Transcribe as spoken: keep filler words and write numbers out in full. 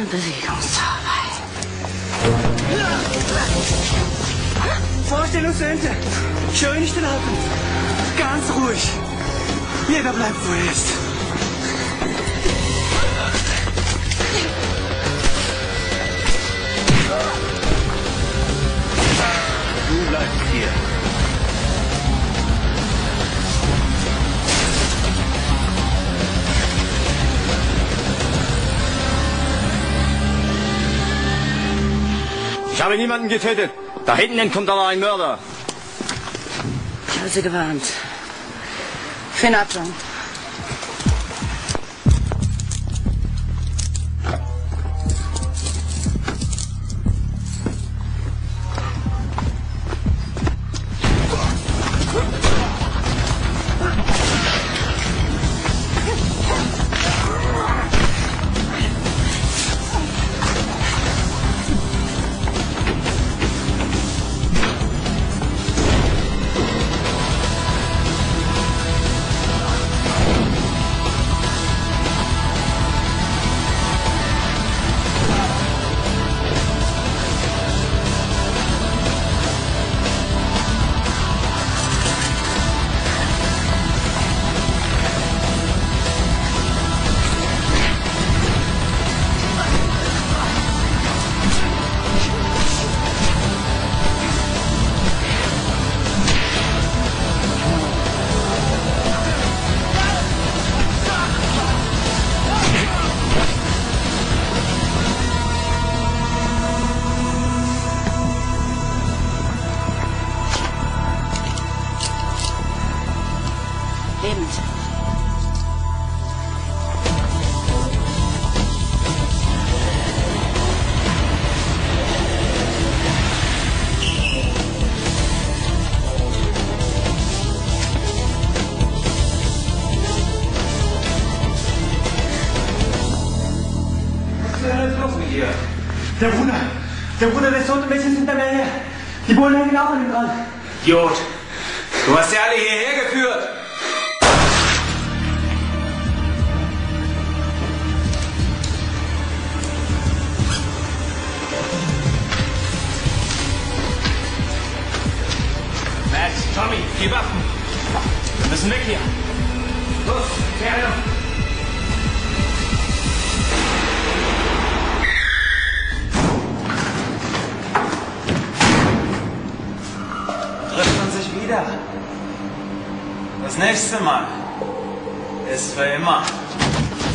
Bewegungszauber. Vorstellungsende. Schön ist den Abend. Ganz ruhig. Jeder bleibt, wo er ist. Du bleibst hier. Ich habe niemanden getötet. Da hinten kommt aber ein Mörder. Ich habe Sie gewarnt. Finachong. Lebend. Was ist denn jetzt los mit ihr? Der Bruder. Der Bruder des toten Mädchens hinter mir her. Die Bullen hängen auch an ihm dran. Idiot. Du hast sie alle hierher geführt. Matt, Tommy, die Waffen. Wir müssen weg hier. Los, Kerle. Trifft man sich wieder. Das nächste Mal ist für immer.